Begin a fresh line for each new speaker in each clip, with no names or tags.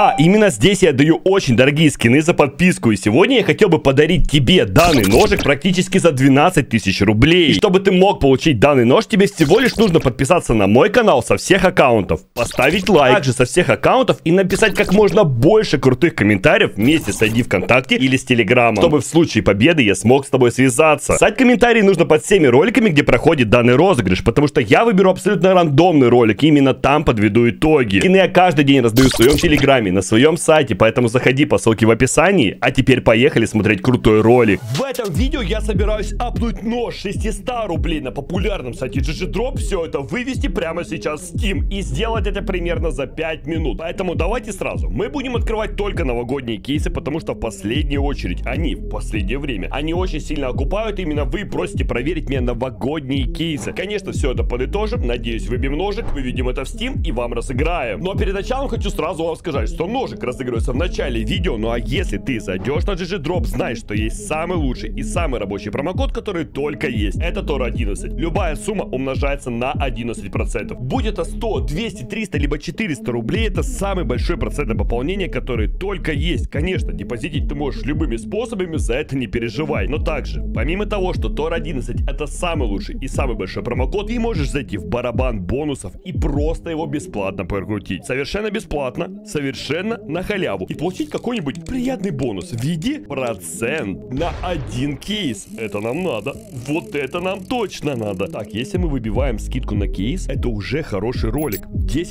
Да, именно здесь я даю очень дорогие скины за подписку. И сегодня я хотел бы подарить тебе данный ножик практически за 12 тысяч рублей. И чтобы ты мог получить данный нож, тебе всего лишь нужно подписаться на мой канал со всех аккаунтов, поставить лайк также со всех аккаунтов и написать как можно больше крутых комментариев вместе с ID ВКонтакте или с Телеграмом, чтобы в случае победы я смог с тобой связаться. Писать комментарии нужно под всеми роликами, где проходит данный розыгрыш, потому что я выберу абсолютно рандомный ролик и именно там подведу итоги. Скины я каждый день раздаю в своем Телеграме, на своем сайте, поэтому заходи по ссылке в описании. А теперь поехали смотреть крутой ролик. В этом видео я собираюсь апнуть нож 600 рублей на популярном сайте GG Drop, все это вывести прямо сейчас в Steam и сделать это примерно за 5 минут. Поэтому давайте сразу. Мы будем открывать только новогодние кейсы, потому что в последнюю очередь они в последнее время, они очень сильно окупают. Именно вы просите проверить мне новогодние кейсы. Конечно, все это подытожим. Надеюсь, выбьем ножик, выведем это в Steam и вам разыграем. Но перед началом хочу сразу вам сказать, что ножик разыгрывается в начале видео. Ну а если ты зайдешь на GG Drop, знай, что есть самый лучший и самый рабочий промокод, который только есть. Это TOR11. Любая сумма умножается на 11%. Будь это 100, 200, 300, либо 400 рублей, это самый большой процентное пополнение, которое только есть. Конечно, депозитить ты можешь любыми способами, за это не переживай. Но также, помимо того, что TOR11 это самый лучший и самый большой промокод, ты можешь зайти в барабан бонусов и просто его бесплатно прокрутить. Совершенно бесплатно, совершенно на халяву. И получить какой-нибудь приятный бонус в виде процент на один кейс. Это нам надо. Вот это нам точно надо. Так, если мы выбиваем скидку на кейс, это уже хороший ролик.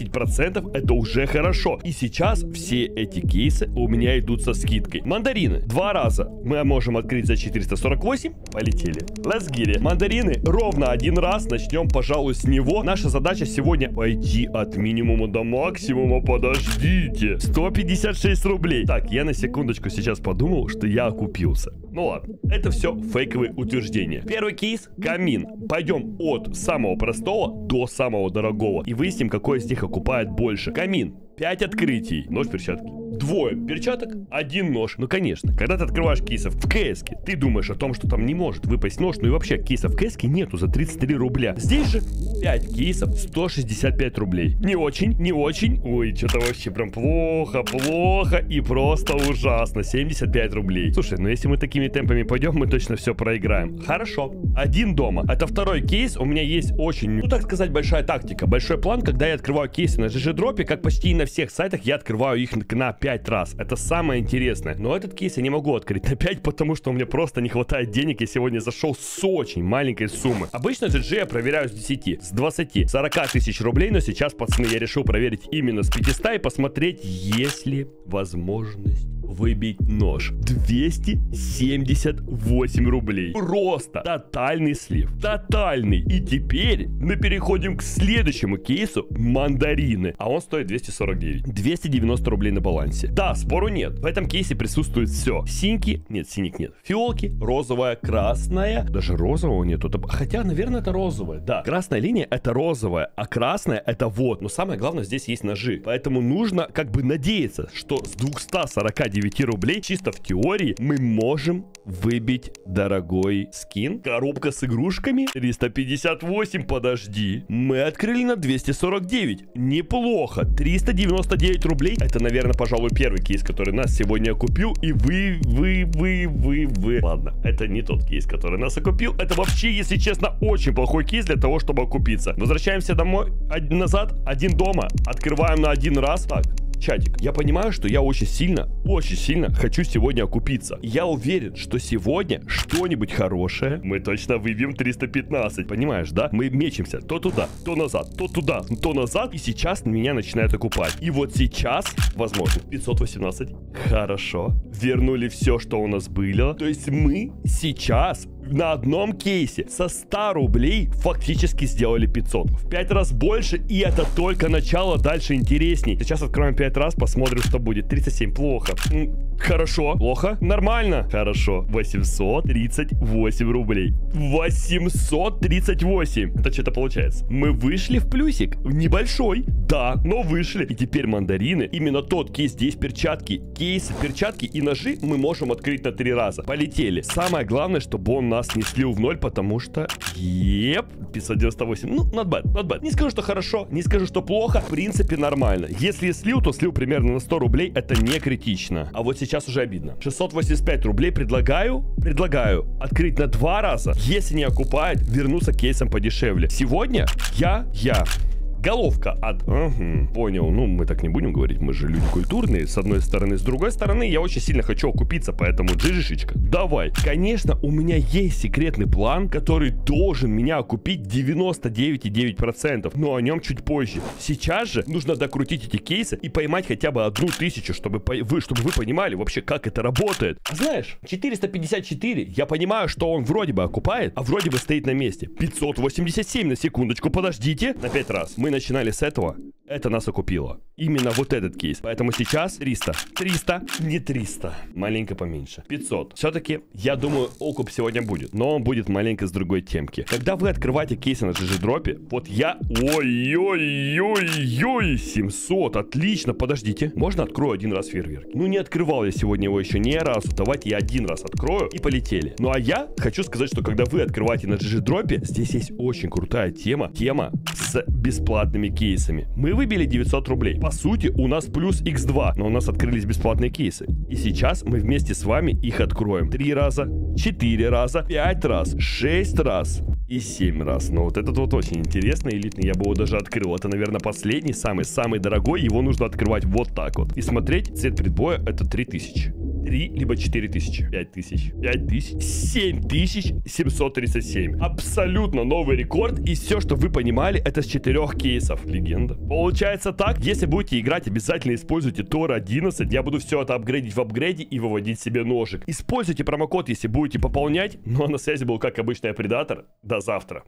10% это уже хорошо. И сейчас все эти кейсы у меня идут со скидкой. Мандарины 2 раза мы можем открыть за 448. Полетели. Let's get it. Мандарины ровно 1 раз. Начнем, пожалуй, с него. Наша задача сегодня пойти от минимума до максимума. Подождите. 156 рублей. Так, я на секундочку сейчас подумал, что я окупился. Ну ладно, это все фейковые утверждения. Первый кейс — камин. Пойдем от самого простого до самого дорогого и выясним, какой из них окупает больше. Камин. 5 открытий. Нож, перчатки. 2 перчаток, 1 нож. Ну конечно, когда ты открываешь кейсов в КС-ке, ты думаешь о том, что там не может выпасть нож. Ну и вообще кейсов в КС-ке нету за 33 рубля. Здесь же 5 кейсов, 165 рублей. Не очень, не очень. Ой, что-то вообще прям плохо, плохо и просто ужасно. 75 рублей. Слушай, ну если мы такими темпами пойдем, мы точно все проиграем. Хорошо. 1 дома. Это второй кейс. У меня есть очень, ну так сказать, большая тактика, большой план, когда я открываю кейсы на GG Drop, как почти на всех сайтах, я открываю их на 5 раз. Это самое интересное. Но этот кейс я не могу открыть на 5, потому что у меня просто не хватает денег. Я сегодня зашел с очень маленькой суммы. Обычно GG я проверяю с 10, с 20, 40 тысяч рублей, но сейчас, пацаны, я решил проверить именно с 500 и посмотреть, есть ли возможность выбить нож. 278 рублей. Просто тотальный слив. Тотальный. И теперь мы переходим к следующему кейсу. Мандарины. А он стоит 249. 290 рублей на балансе. Да, спору нет. В этом кейсе присутствует все. Синьки. Нет, синик нет. Фиолки. Розовая, красная. Даже розового нету. Хотя, наверное, это розовая. Да. Красная линия это розовая, а красная это вот. Но самое главное, здесь есть ножи. Поэтому нужно как бы надеяться, что с 249 рублей чисто в теории мы можем выбить дорогой скин. Коробка с игрушками 358, подожди. Мы открыли на 249. Неплохо. 399 рублей. Это, наверное, пожалуй, первый кейс, который нас сегодня окупил. И вы. Ладно, это не тот кейс, который нас окупил. Это вообще, если честно, очень плохой кейс для того, чтобы окупиться. Возвращаемся домой, назад, 1 дома. Открываем на 1 раз. Так. Чатик, я понимаю, что я очень сильно хочу сегодня окупиться. Я уверен, что сегодня что-нибудь хорошее мы точно выбьем 315. Понимаешь, да? Мы мечемся то туда, то назад, то туда, то назад. И сейчас меня начинают окупать. И вот сейчас, возможно, 518. Хорошо. Вернули все, что у нас было. То есть мы сейчас на одном кейсе со 100 рублей фактически сделали 500. В 5 раз больше, и это только начало, дальше интересней. Сейчас откроем 5 раз, посмотрим, что будет. 37, плохо. Хорошо. Плохо? Нормально. Хорошо. 838 рублей. 838. Это что-то получается. Мы вышли в плюсик. Небольшой. Да, но вышли. И теперь мандарины. Именно тот кейс, где есть перчатки. Кейсы, перчатки и ножи мы можем открыть на 3 раза. Полетели. Самое главное, чтобы он нас не слил в ноль, потому что... 598. Ну, not bad, not bad. Не скажу, что хорошо, не скажу, что плохо. В принципе, нормально. Если я слил, то слил примерно на 100 рублей. Это не критично. А вот сейчас уже обидно. 685 рублей предлагаю открыть на 2 раза. Если не окупает, вернуться к кейсам подешевле. Сегодня я... Головка от... понял, ну мы так не будем говорить, мы же люди культурные, с одной стороны. С другой стороны, я очень сильно хочу окупиться, поэтому, джижишечка, давай. Конечно, у меня есть секретный план, который должен меня окупить 99,9%, но о нем чуть позже. Сейчас же нужно докрутить эти кейсы и поймать хотя бы 1000, чтобы вы понимали вообще, как это работает. А знаешь, 454, я понимаю, что он вроде бы окупает, а вроде бы стоит на месте. 587, на секундочку, подождите, на 5 раз. Мы начинали с этого, это нас окупило. Именно вот этот кейс. Поэтому сейчас 300. 300, не 300. Маленько поменьше. 500. Все-таки, я думаю, окуп сегодня будет. Но он будет маленько с другой темки. Когда вы открываете кейсы на GG-дропе, вот я... Ой-ой-ой-ой, 700. Отлично, подождите. Можно открою один раз фейерверк? Ну, не открывал я сегодня его еще ни разу. Давайте я один раз открою и полетели. Ну, а я хочу сказать, что когда вы открываете на GG-дропе, здесь есть очень крутая тема. Тема с бесплатными кейсами. Мы выбили 900 рублей. По сути, у нас плюс x2, но у нас открылись бесплатные кейсы. И сейчас мы вместе с вами их откроем 3 раза, 4 раза, 5 раз, 6 раз и 7 раз. Но вот этот вот очень интересный, элитный, я бы его даже открыл. Это, наверное, последний, самый дорогой. Его нужно открывать вот так вот. И смотреть, цвет предбоя это 3000. 3 либо 4000. 5000. 5000. 7737. Абсолютно новый рекорд. И все, что вы понимали, это с 4 кейсов. Легенда. Получается так. Если будете играть, обязательно используйте Тор 11. Я буду все это апгрейдить в апгрейде и выводить себе ножик. Используйте промокод, если будете пополнять. Ну а на связи был, как обычно, я Предатор. До завтра.